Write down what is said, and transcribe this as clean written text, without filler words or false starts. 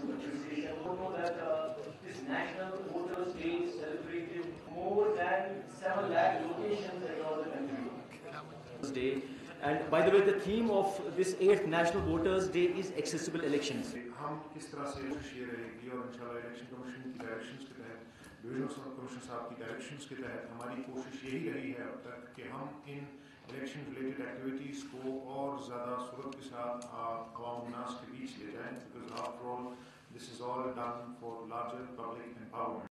appreciation. We know that this National Voters Day is celebrated more than 7 lakh locations across the country. Day. And by the way, the theme of this 8th National Voters Day is accessible elections. हम किस तरह से कोशिश ये रहेगी और इंशाल्लाह election commission की डायरेक्शंस के तहत डिविजनल कमीशन साहब की डायरेक्शंस के तहत हमारी कोशिश यही रही है अब तक कि हम इन इलेक्शन रिलेटेड एक्टिविटीज़ को और ज़्यादा सूरत के साथ अवाम नास के बीच ले जाएं, because after all this is all done for larger public empowerment.